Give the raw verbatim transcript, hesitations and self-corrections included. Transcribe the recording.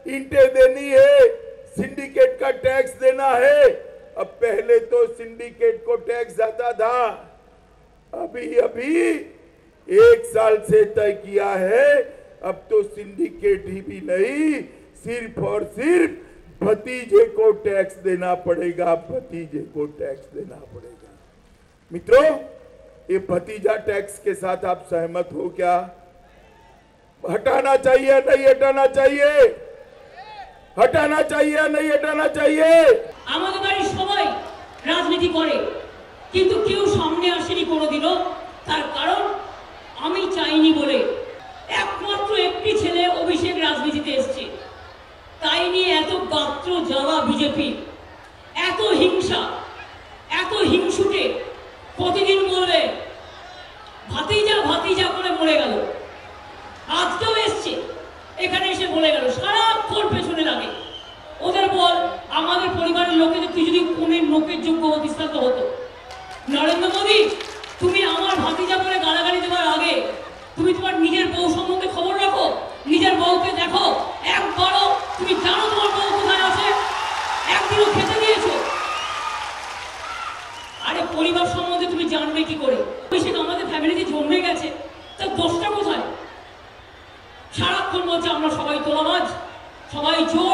ईंटें देनी है, सिंडिकेट का टैक्स देना है। अब पहले तो सिंडिकेट को टैक्स जाता था, अभी अभी एक साल से तय किया है, अब तो सिंडिकेट ही भी नहीं, सिर्फ और सिर्फ भतीजे को टैक्स देना पड़ेगा, भतीजे को टैक्स देना पड़ेगा। मित्रों, ये भतीजा टैक्स के साथ आप सहमत हो क्या? हटाना चाहिए नहीं हटाना चाहिए? हटाना चाहिए नहीं हटाना चाहिए? আমাদের বাড়ির সবাই রাজনীতি করে, কিন্তু কেউ সামনে আসেনি কোনোদিনও। তার কারণ আমি চাইনি বলে। একমাত্র একটি ছেলে অভিষেক রাজনীতিতে এসেছে, তাই নিয়ে এত গাত্র জ্বালা বিজেপি, এত হিংসা, এত হিংসুটে। প্রতিদিন বলবে ভাতিজা ভাতিজা করে মরে গেল, আজকেও এসছে এখানে এসে বলে গেল, সারাক্ষণ পেছনে লাগে। ওদের বল আমাদের পরিবারের লোকেদের তুই যদি কোনের নোকের যোগ্য হতিস তো হতো। নরেন্দ্র মোদী, তুমি আমার ভাতিজা করে গালাগালি দেওয়ার আগে তুমি তোমার নিজের বউ সম্বন্ধে খবর রাখো, নিজের বউকে দেখো। একবারও তুমি জানো তোমার বউ কোথায় আছে? একদিনও খেতে দিয়েছো? আরে পরিবার সম্বন্ধে তুমি জানবে কি করে? অভিষেক আমাদের ফ্যামিলিতে জন্মে গেছে, তার দোষটা কোথায়? সারাক্ষণ বলছে আমরা সবাই তোলাবাজ, সবাই চোর,